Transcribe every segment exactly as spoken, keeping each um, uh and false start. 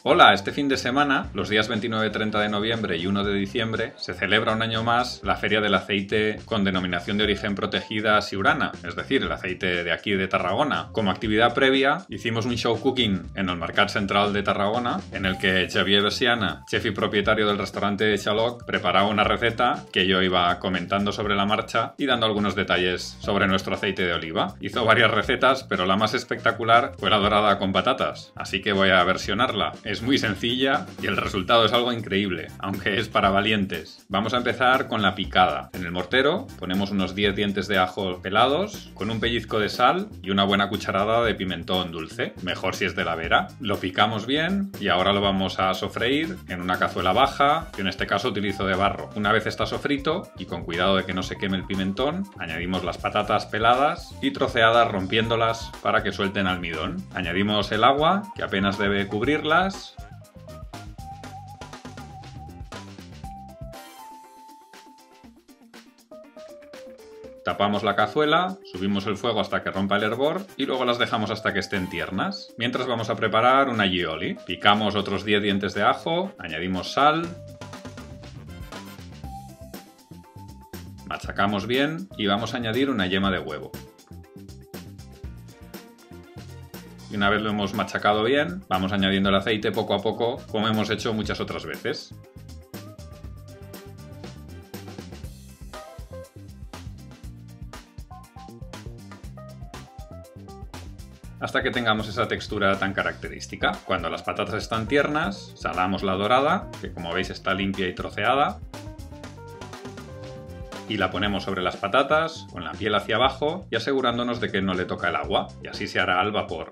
Hola, este fin de semana, los días veintinueve y treinta de noviembre y uno de diciembre, se celebra un año más la Feria del Aceite con denominación de origen protegida Siurana, es decir, el aceite de aquí de Tarragona. Como actividad previa, hicimos un show cooking en el Mercat Central de Tarragona, en el que Xavier Bessiana, chef y propietario del restaurante Xaloc, preparaba una receta que yo iba comentando sobre la marcha y dando algunos detalles sobre nuestro aceite de oliva. Hizo varias recetas, pero la más espectacular fue la dorada con patatas, así que voy a versionarla. Es muy sencilla y el resultado es algo increíble, aunque es para valientes. Vamos a empezar con la picada. En el mortero ponemos unos diez dientes de ajo pelados, con un pellizco de sal y una buena cucharada de pimentón dulce, mejor si es de la Vera. Lo picamos bien y ahora lo vamos a sofreír en una cazuela baja, que en este caso utilizo de barro. Una vez está sofrito, y con cuidado de que no se queme el pimentón, añadimos las patatas peladas y troceadas rompiéndolas para que suelten almidón. Añadimos el agua, que apenas debe cubrirlas. Tapamos la cazuela, subimos el fuego hasta que rompa el hervor y luego las dejamos hasta que estén tiernas. Mientras vamos a preparar un aioli. Picamos otros diez dientes de ajo, añadimos sal, machacamos bien y vamos a añadir una yema de huevo. Y una vez lo hemos machacado bien, vamos añadiendo el aceite poco a poco, como hemos hecho muchas otras veces. Hasta que tengamos esa textura tan característica. Cuando las patatas están tiernas, salamos la dorada, que como veis está limpia y troceada, y la ponemos sobre las patatas, con la piel hacia abajo y asegurándonos de que no le toca el agua, y así se hará al vapor.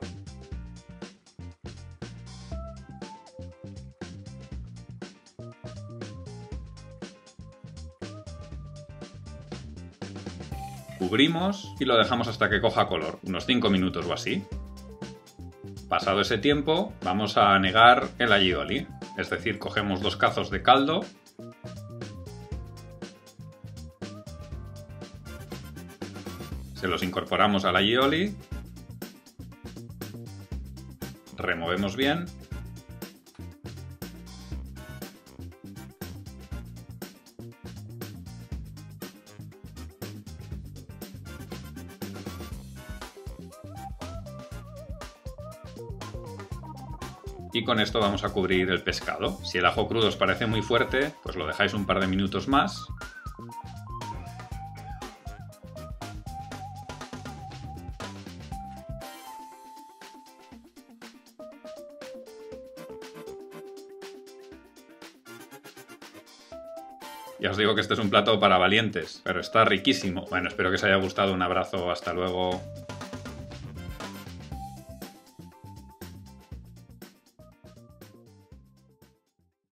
Cubrimos y lo dejamos hasta que coja color, unos cinco minutos o así. Pasado ese tiempo, vamos a anegar el aioli, es decir, cogemos dos cazos de caldo, se los incorporamos al aioli, removemos bien y con esto vamos a cubrir el pescado. Si el ajo crudo os parece muy fuerte, pues lo dejáis un par de minutos más. Ya os digo que este es un plato para valientes, pero está riquísimo. Bueno, espero que os haya gustado. Un abrazo, hasta luego.